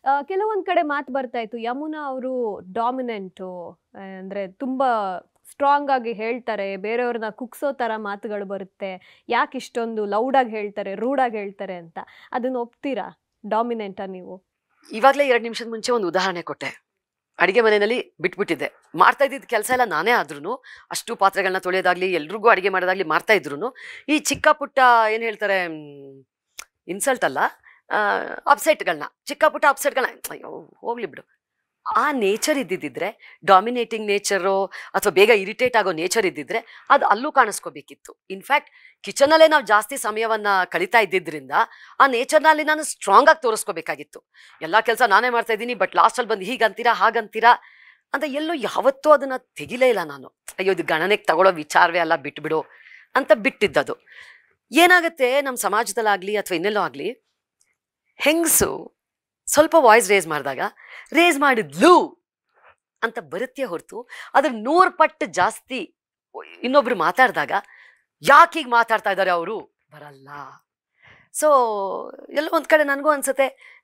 ಕೆಲವೊಂದ್ ಕಡೆ ಮಾತು ಬರ್ತಾ ಇತ್ತು ಯಮುನಾ ಅವರು ಡಾಮಿನೆಂಟು ಅಂದ್ರೆ ತುಂಬಾ ಸ್ಟ್ರಾಂಗ್ ಆಗಿ ಹೇಳ್ತಾರೆ, ಬೇರೆಯವ್ರನ್ನ ಕುಗ್ಸೋ ತರ ಮಾತುಗಳು ಬರುತ್ತೆ, ಯಾಕೆ ಇಷ್ಟೊಂದು ಲೌಡ್ ಆಗಿ ಹೇಳ್ತಾರೆ, ರೂಡ್ ಆಗಿ ಹೇಳ್ತಾರೆ ಅಂತ. ಅದನ್ನ ಒಪ್ತೀರಾ? ಡಾಮಿನೆಂಟಾ ನೀವು? ಇವಾಗಲೇ 2 ನಿಮಿಷದ ಮುಂಚೆ ಒಂದು ಉದಾಹರಣೆ ಕೊಟ್ಟೆ. ಅಡಿಗೆ ಮನೆಯಲ್ಲಿ ಬಿಟ್ಬಿಟ್ಟಿದ್ದೆ. ಮಾಡ್ತಾ ಇದ್ದಿದ್ದ ಕೆಲಸ ಎಲ್ಲ ನಾನೇ ಆದ್ರೂ, ಅಷ್ಟು ಪಾತ್ರೆಗಳನ್ನ ತೊಳೆಯೋದಾಗ್ಲಿ ಎಲ್ರಿಗೂ ಅಡಿಗೆ ಮಾಡೋದಾಗ್ಲಿ ಮಾಡ್ತಾ ಇದ್ರು, ಈ ಚಿಕ್ಕ ಪುಟ್ಟ ಏನು ಹೇಳ್ತಾರೆ, ಇನ್ಸಲ್ಟ್ ಅಲ್ಲ, ಅಪ್ಸೆಟ್ಗಳನ್ನ, ಚಿಕ್ಕ ಪುಟ್ಟ ಅಪ್ಸೆಟ್ಗಳನ್ನ ಅಯ್ಯೋ ಹೋಗ್ಲಿ ಬಿಡು, ಆ ನೇಚರ್ ಇದ್ದಿದ್ದಿದ್ರೆ, ಡಾಮಿನೇಟಿಂಗ್ ನೇಚರು ಅಥವಾ ಬೇಗ ಇರಿಟೇಟ್ ಆಗೋ ನೇಚರ್ ಇದ್ದಿದ್ರೆ ಅದು ಅಲ್ಲೂ ಕಾಣಿಸ್ಕೋಬೇಕಿತ್ತು. ಇನ್ಫ್ಯಾಕ್ಟ್ ಕಿಚನಲ್ಲೇ ನಾವು ಜಾಸ್ತಿ ಸಮಯವನ್ನ ಕಳೀತಾ ಇದ್ದಿದ್ರಿಂದ ಆ ನೇಚರ್ನಲ್ಲಿ ನಾನು ಸ್ಟ್ರಾಂಗ್ ಆಗಿ ತೋರಿಸ್ಕೋಬೇಕಾಗಿತ್ತು. ಎಲ್ಲ ಕೆಲಸ ನಾನೇ ಮಾಡ್ತಾ ಇದ್ದೀನಿ, ಬಟ್ ಲಾಸ್ಟಲ್ಲಿ ಬಂದು ಹೀಗಂತೀರಾ ಹಾಗಂತೀರಾ ಅಂತ ಎಲ್ಲೂ ಯಾವತ್ತೂ ಅದನ್ನ ತೆಗಿಲೇ ಇಲ್ಲ ನಾನು. ಅಯ್ಯೋ ಇದು ಗಣನೆಗೆ ತಗೊಳ್ಳೋ ವಿಚಾರವೇ ಅಲ್ಲ, ಬಿಟ್ಬಿಡು ಅಂತ ಬಿಟ್ಟಿದ್ದದು. ಏನಾಗುತ್ತೆ ನಮ್ಮ ಸಮಾಜದಲ್ಲಾಗ್ಲಿ ಅಥವಾ ಇನ್ನೆಲ್ಲೋ ಆಗಲಿ, ಹೆಂಗಸು ಸ್ವಲ್ಪ ವಾಯ್ಸ್ ರೇಸ್ ಮಾಡಿದ್ಲು ಅಂತ ಬರುತ್ತೆ ಹೊರತು ಅದ್ರ 100 ಪಟ್ಟು ಜಾಸ್ತಿ ಇನ್ನೊಬ್ರು ಮಾತಾಡಿದಾಗ ಯಾಕೆ ಹೀಗೆ ಮಾತಾಡ್ತಾ ಇದ್ದಾರೆ ಅವರು ಬರಲ್ಲ. ಸೊ ಎಲ್ಲ ಒಂದ್ ಕಡೆ ನನಗೂ ಅನ್ಸುತ್ತೆ,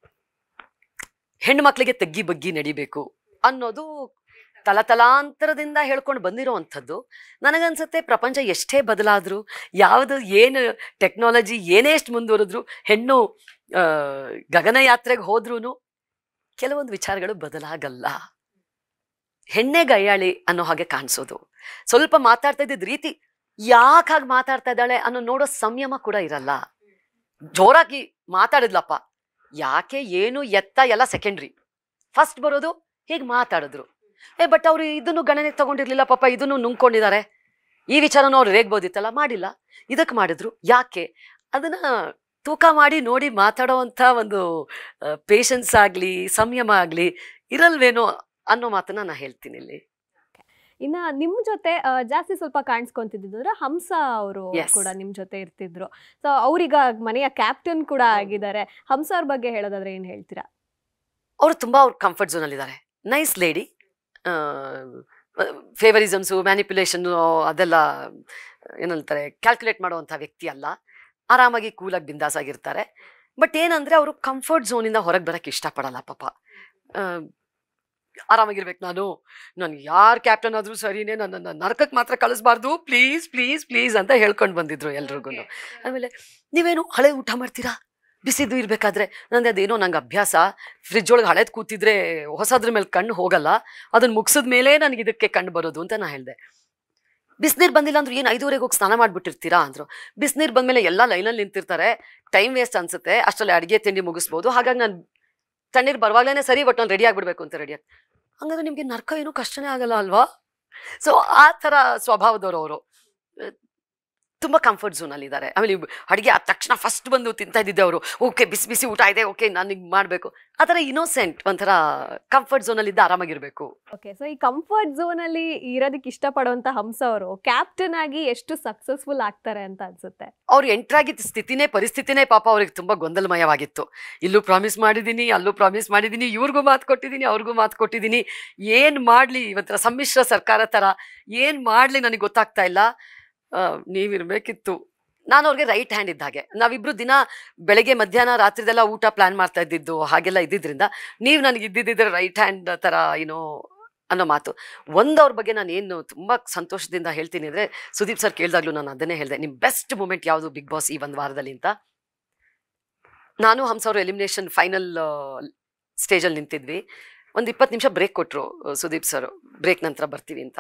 ಹೆಣ್ಣು ಮಕ್ಕಳಿಗೆ ತಗ್ಗಿ ಬಗ್ಗಿ ನಡಿಬೇಕು ಅನ್ನೋದು ತಲತಲಾಂತರದಿಂದ ಹೇಳ್ಕೊಂಡು ಬಂದಿರೋವಂಥದ್ದು. ನನಗನ್ಸುತ್ತೆ ಪ್ರಪಂಚ ಎಷ್ಟೇ ಬದಲಾದರೂ, ಯಾವುದು ಏನು ಟೆಕ್ನಾಲಜಿ ಏನೇ ಎಷ್ಟು ಮುಂದುವರೆದ್ರು, ಹೆಣ್ಣು ಗಗನಯಾತ್ರೆಗೆ ಹೋದ್ರೂ ಕೆಲವೊಂದು ವಿಚಾರಗಳು ಬದಲಾಗಲ್ಲ. ಹೆಣ್ಣೆ ಗಯ್ಯಾಳಿ ಅನ್ನೋ ಹಾಗೆ ಕಾಣಿಸೋದು, ಸ್ವಲ್ಪ ಮಾತಾಡ್ತಾ ಇದ್ದಿದ್ದ ರೀತಿ ಯಾಕೆ ಹಾಗೆ ಮಾತಾಡ್ತಾ ಇದ್ದಾಳೆ ಅನ್ನೋ ನೋಡೋ ಸಂಯಮ ಕೂಡ ಇರಲ್ಲ. ಜೋರಾಗಿ ಮಾತಾಡಿದ್ಲಪ್ಪ, ಯಾಕೆ ಏನು ಎತ್ತ ಎಲ್ಲ ಸೆಕೆಂಡ್ರಿ, ಫಸ್ಟ್ ಬರೋದು ಹೀಗೆ ಮಾತಾಡಿದ್ರು. ಬಟ್ ಅವ್ರು ಇದನ್ನು ಗಣನೆಗೆ ತಗೊಂಡಿರ್ಲಿಲ್ಲ ಪಾಪ, ಇದನ್ನು ನುಂಗ್ಕೊಂಡಿದ್ದಾರೆ, ಈ ವಿಚಾರನೂ ಅವ್ರು ರೇಗ್ಬೋದಿತ್ತಲ್ಲ, ಮಾಡಿಲ್ಲ, ಇದಕ್ಕೆ ಮಾಡಿದ್ರು ಯಾಕೆ, ಅದನ್ನ ತೂಕ ಮಾಡಿ ನೋಡಿ ಮಾತಾಡೋ ಅಂಥ ಒಂದು ಪೇಷನ್ಸ್ ಆಗಲಿ ಸಂಯಮ ಆಗಲಿ ಇರಲ್ವೇನೋ ಅನ್ನೋ ಮಾತನ್ನ ನಾ ಹೇಳ್ತೀನಿ ಇಲ್ಲಿ. ಇನ್ನ ನಿಮ್ ಜೊತೆ ಜಾಸ್ತಿ ಸ್ವಲ್ಪ ಕಾಣಿಸ್ಕೊಂತಿದ್ದು ಅಂದ್ರೆ ಹಂಸ ಅವರು ಕೂಡ ನಿಮ್ ಜೊತೆ ಇರ್ತಿದ್ರು. ಸೊ ಅವ್ರೀಗ ಮನೆಯ ಕ್ಯಾಪ್ಟನ್ ಕೂಡ ಆಗಿದ್ದಾರೆ. ಹಂಸ ಅವ್ರ ಬಗ್ಗೆ ಹೇಳೋದಾದ್ರೆ ಏನ್ ಹೇಳ್ತೀರಾ? ಅವರು ತುಂಬಾ ಅವ್ರ ಕಂಫರ್ಟ್ ಝೋನ್ ಅಲ್ಲಿ ಇದ್ದಾರೆ. Nice lady. ಫೇವರಿಸಮ್ಸು, ಮ್ಯಾನಿಪ್ಯುಲೇಷನ್ ಅದೆಲ್ಲ ಏನಂತಾರೆ ಕ್ಯಾಲ್ಕುಲೇಟ್ ಮಾಡುವಂಥ ವ್ಯಕ್ತಿ ಅಲ್ಲ. ಆರಾಮಾಗಿ ಕೂಲಾಗಿ ಬಿಂದಾಸ್ ಆಗಿರ್ತಾರೆ. ಬಟ್ ಏನಂದ್ರೆ ಅವರು ಕಂಫರ್ಟ್ ಝೋನಿಂದ ಹೊರಗೆ ಬರಕ್ಕೆ ಇಷ್ಟಪಡಲ್ಲ ಪಾಪ. ಆರಾಮಾಗಿರ್ಬೇಕು, ನಾನು ಯಾರು ಕ್ಯಾಪ್ಟನ್ ಆದ್ರೂ ಸರಿನೇ, ನನ್ನ ನರಕಕ್ಕೆ ಮಾತ್ರ ಕಳಿಸ್ಬಾರ್ದು, ಪ್ಲೀಸ್ ಪ್ಲೀಸ್ ಪ್ಲೀಸ್ ಅಂತ ಹೇಳ್ಕೊಂಡು ಬಂದಿದ್ರು ಎಲ್ರಿಗೂ. ಆಮೇಲೆ ನೀವೇನು ಹಳೆ ಊಟ ಮಾಡ್ತೀರಾ, ಬಿಸಿದು ಇರ್ಬೇಕಾದ್ರೆ, ನಂದು ಅದೇನೋ ನಂಗೆ ಅಭ್ಯಾಸ, ಫ್ರಿಜ್ ಒಳಗೆ ಹಳೇದು ಕೂತಿದ್ರೆ ಹೊಸದ್ರ ಮೇಲೆ ಕಣ್ಣು ಹೋಗಲ್ಲ, ಅದನ್ನ ಮುಗಿಸಿದ ಮೇಲೆ ನನಗೆ ಇದಕ್ಕೆ ಕಣ್ಣು ಬರೋದು ಅಂತ ನಾ ಹೇಳಿದೆ. ಬಿಸಿನೀರು ಬಂದಿಲ್ಲ ಅಂದ್ರೆ ಏನು 5:30 ಹೋಗಿ ಸ್ನಾನ ಮಾಡ್ಬಿಟ್ಟಿರ್ತೀರಾ ಅಂದ್ರು. ಬಿಸಿನೀರು ಬಂದಮೇಲೆ ಎಲ್ಲ ಲೈನಲ್ಲಿ ನಿಂತಿರ್ತಾರೆ, ಟೈಮ್ ವೇಸ್ಟ್ ಅನ್ಸುತ್ತೆ, ಅಷ್ಟರಲ್ಲಿ ಅಡುಗೆ ತಿಂಡಿ ಮುಗಿಸ್ಬೋದು, ಹಾಗಾಗಿ ನಾನು ತಣ್ಣೀರು ಬರುವಾಗಲೇ ಸರಿ, ಬಟ್ ನಾನು ರೆಡಿ ಆಗಿಬಿಡ್ಬೇಕು ಅಂತ ರೆಡಿ ಆಗಿ, ಹಂಗಾದ್ರೆ ನಿಮಗೆ ನರ್ಕ ಏನೂ ಕಷ್ಟನೇ ಆಗಲ್ಲ ಅಲ್ವಾ? ಸೊ ಆ ಥರ ಸ್ವಭಾವದವರು ಅವರು. ತುಂಬ ಕಂಫರ್ಟ್ ಝೋನಲ್ಲಿ ಇದ್ದಾರೆ. ಆಮೇಲೆ ಅಡುಗೆ ಆದ ತಕ್ಷಣ ಫಸ್ಟ್ ಬಂದು ತಿಂತಾ ಇದ್ದಿದ್ದೆ ಅವರು, ಓಕೆ ಬಿಸಿ ಬಿಸಿ ಊಟ ಇದೆ, ಓಕೆ ನನಗೆ ಮಾಡಬೇಕು, ಆ ಥರ ಇನ್ನೋಸೆಂಟ್, ಒಂಥರ ಕಂಫರ್ಟ್ ಝೋನಲ್ಲಿದ್ದ ಆರಾಮಾಗಿರ್ಬೇಕು. ಓಕೆ, ಸೊ ಈ ಕಂಫರ್ಟ್ ಝೋನಲ್ಲಿ ಇರೋದಕ್ಕೆ ಇಷ್ಟಪಡುವಂಥ ಹಂಸ ಅವರು ಕ್ಯಾಪ್ಟನ್ ಆಗಿ ಎಷ್ಟು ಸಕ್ಸಸ್ಫುಲ್ ಆಗ್ತಾರೆ ಅಂತ ಅನ್ಸುತ್ತೆ? ಅವ್ರು ಎಂಟ್ರಾಗಿದ್ದ ಪರಿಸ್ಥಿತಿನೇ ಪಾಪ ಅವ್ರಿಗೆ ತುಂಬ ಗೊಂದಲಮಯವಾಗಿತ್ತು. ಇಲ್ಲೂ ಪ್ರಾಮಿಸ್ ಮಾಡಿದ್ದೀನಿ, ಅಲ್ಲೂ ಪ್ರಾಮಿಸ್ ಮಾಡಿದ್ದೀನಿ, ಇವ್ರಿಗೂ ಮಾತು ಕೊಟ್ಟಿದ್ದೀನಿ, ಅವ್ರಿಗೂ ಮಾತು ಕೊಟ್ಟಿದ್ದೀನಿ, ಏನು ಮಾಡಲಿ, ಒಂಥರ ಸಮ್ಮಿಶ್ರ ಸರ್ಕಾರ ಥರ ಏನು ಮಾಡಲಿ ನನಗೆ ಗೊತ್ತಾಗ್ತಾ ಇಲ್ಲ. ನೀವಿರ್ಬೇಕಿತ್ತು. ನಾನು ಅವ್ರಿಗೆ ರೈಟ್ ಹ್ಯಾಂಡ್ ಇದ್ದಾಗೆ, ನಾವಿಬ್ರು ದಿನ ಬೆಳಗ್ಗೆ ಮಧ್ಯಾಹ್ನ ರಾತ್ರಿದೆಲ್ಲ ಊಟ ಪ್ಲಾನ್ ಮಾಡ್ತಾ ಇದ್ದಿದ್ದು ಹಾಗೆಲ್ಲ ಇದ್ದಿದ್ರಿಂದ ನೀವು ನನಗೆ ಇದ್ದಿದ್ದರೆ ರೈಟ್ ಹ್ಯಾಂಡ್ ಥರ ಏನೋ ಅನ್ನೋ ಮಾತು. ಅವ್ರ ಬಗ್ಗೆ ನಾನು ಏನು ತುಂಬ ಸಂತೋಷದಿಂದ ಹೇಳ್ತೀನಿ ಅಂದರೆ, ಸುದೀಪ್ ಸರ್ ಕೇಳಿದಾಗ್ಲೂ ನಾನು ಅದನ್ನೇ ಹೇಳಿದೆ, ನಿಮ್ಮ ಬೆಸ್ಟ್ ಮೂಮೆಂಟ್ ಯಾವುದು ಬಿಗ್ ಬಾಸ್ ಈ ಒಂದು ವಾರದಲ್ಲಿ ಅಂತ. ನಾನು ಹಂಸ ಅವರು ಎಲಿಮಿನೇಷನ್ ಫೈನಲ್ ಸ್ಟೇಜಲ್ಲಿ ನಿಂತಿದ್ವಿ. ಒಂದು 20 ನಿಮಿಷ ಬ್ರೇಕ್ ಕೊಟ್ಟರು ಸುದೀಪ್ ಸರ್, ಬ್ರೇಕ್ ನಂತರ ಬರ್ತೀವಿ ಅಂತ.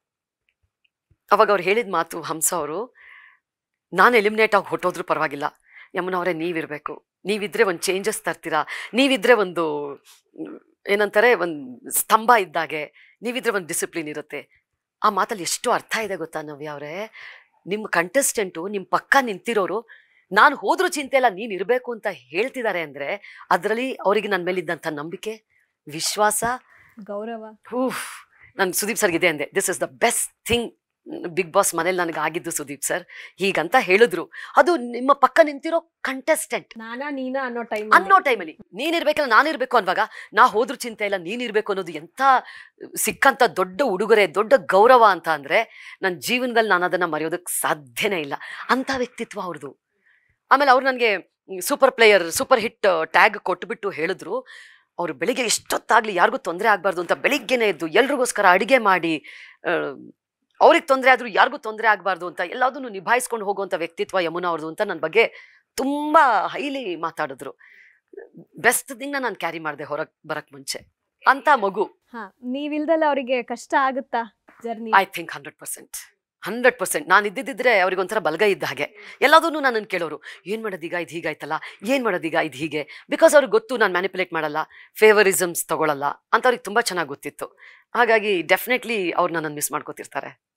ಅವಾಗ ಅವ್ರು ಹೇಳಿದ ಮಾತು, ಹಂಸ ಅವರು, ನಾನು ಎಲಿಮಿನೇಟ್ ಆಗಿ ಹೊಟ್ಟೋದ್ರೂ ಪರವಾಗಿಲ್ಲ, ಯಮುನಾ ಅವರೇ ನೀವಿರಬೇಕು, ನೀವಿದ್ರೆ ಒಂದು ಚೇಂಜಸ್ ತರ್ತೀರಾ, ನೀವಿದ್ರೆ ಒಂದು ಏನಂತಾರೆ ಒಂದು ಸ್ತಂಭ ಇದ್ದಾಗೆ, ನೀವಿದ್ರೆ ಒಂದು ಡಿಸಿಪ್ಲಿನ್ ಇರುತ್ತೆ. ಆ ಮಾತಲ್ಲಿ ಎಷ್ಟು ಅರ್ಥ ಇದೆ ಗೊತ್ತಾ ನವ್ಯ ಅವರೇ? ನಿಮ್ಮ ಕಂಟೆಸ್ಟೆಂಟು ನಿಮ್ಮ ಪಕ್ಕ ನಿಂತಿರೋರು ನಾನು ಹೋದ್ರೂ ಚಿಂತೆ ಇಲ್ಲ ನೀನು ಇರಬೇಕು ಅಂತ ಹೇಳ್ತಿದ್ದಾರೆ ಅಂದರೆ ಅದರಲ್ಲಿ ಅವರಿಗೆ ನನ್ನ ಮೇಲಿದ್ದಂಥ ನಂಬಿಕೆ, ವಿಶ್ವಾಸ, ಗೌರವ. ನಾನು ಸುದೀಪ್ ಸರ್ಗೆ ಇದೆ ಅಂದೆ, this is the best thing Bigg Boss ಮನೇಲಿ ನನಗೆ ಆಗಿದ್ದು ಸುದೀಪ್ ಸರ್ ಹೀಗಂತ ಹೇಳಿದ್ರು. ಅದು ನಿಮ್ಮ ಪಕ್ಕ ನಿಂತಿರೋ ಕಂಟೆಸ್ಟೆಂಟ್ ಅನ್ನೋ ಟೈಮಲ್ಲಿ ನೀನಿರ್ಬೇಕಲ್ಲ ನಾನಿರ್ಬೇಕು ಅನ್ನುವಾಗ, ನಾ ಹೋದ್ರೂ ಚಿಂತೆ ಇಲ್ಲ ನೀನಿರ್ಬೇಕು ಅನ್ನೋದು ಎಂಥ ಸಿಕ್ಕಂಥ ದೊಡ್ಡ ಉಡುಗೊರೆ, ದೊಡ್ಡ ಗೌರವ ಅಂತ ಅಂದರೆ ನನ್ನ ಜೀವನದಲ್ಲಿ ನಾನು ಅದನ್ನು ಮರೆಯೋದಕ್ಕೆ ಸಾಧ್ಯನೇ ಇಲ್ಲ. ಅಂಥ ವ್ಯಕ್ತಿತ್ವ ಅವ್ರದ್ದು. ಆಮೇಲೆ ಅವ್ರು ನನಗೆ super player, super hit tag ಕೊಟ್ಬಿಟ್ಟು ಹೇಳಿದ್ರು, ಅವರು ಬೆಳಿಗ್ಗೆ ಎಷ್ಟೊತ್ತಾಗ್ಲಿ ಯಾರಿಗೂ ತೊಂದರೆ ಆಗ್ಬಾರ್ದು ಅಂತ ಬೆಳಿಗ್ಗೆನೆ ಎದ್ದು ಎಲ್ರಿಗೋಸ್ಕರ ಅಡಿಗೆ ಮಾಡಿ ಅವ್ರಿಗೆ ತೊಂದರೆ ಆದ್ರೂ ಯಾರಿಗೂ ತೊಂದರೆ ಆಗ್ಬಾರ್ದು ಅಂತ ಎಲ್ಲದನ್ನು ನಿಭಾಯಿಸ್ಕೊಂಡು ಹೋಗುವಂತ ವ್ಯಕ್ತಿತ್ವ ಯಮುನಾ ಅವ್ರದ್ದು ಅಂತ ನನ್ನ ಬಗ್ಗೆ ತುಂಬಾ ಹೈಲಿ ಮಾತಾಡಿದ್ರು. ಬೆಸ್ಟ್ ಥಿಂಗ್ನ ನಾನು ಕ್ಯಾರಿ ಮಾಡಿದೆ ಹೊರಗೆ ಬರಕ್ ಮುಂಚೆ ಅಂತ ಮಗು. ನೀವಿಲ್ದಲ್ಲ ಅವರಿಗೆ ಕಷ್ಟ ಆಗುತ್ತಾ ಜರ್ನಿ? I think 100%. ನಾನು ಇದ್ದಿದ್ರೆ ಅವ್ರಿಗೆ ಒಂಥರ ಬಲಗೈ ಇದ್ದ ಹಾಗೆ. ಎಲ್ಲದನ್ನು ನನ್ನನ್ನು ಕೇಳೋರು, ಏನ್ ಮಾಡೋದೀಗ, ಇದು ಹೀಗಾಯ್ತಲ್ಲ, ಏನ್ ಮಾಡೋದೀಗ, ಇದು ಹೀಗೆ. ಬಿಕಾಸ್ ಅವ್ರಿಗೆ ಗೊತ್ತು ನಾನು ಮ್ಯಾನಿಪುಲೇಟ್ ಮಾಡಲ್ಲ, ಫೇವರಿಸಮ್ಸ್ ತಗೊಳಲ್ಲ ಅಂತ ಅವ್ರಿಗೆ ತುಂಬಾ ಚೆನ್ನಾಗಿ ಗೊತ್ತಿತ್ತು. ಹಾಗಾಗಿ ಡೆಫಿನೆಟ್ಲಿ ಅವ್ರು ನನ್ನನ್ನು ಮಿಸ್ ಮಾಡ್ಕೋತಿರ್ತಾರೆ.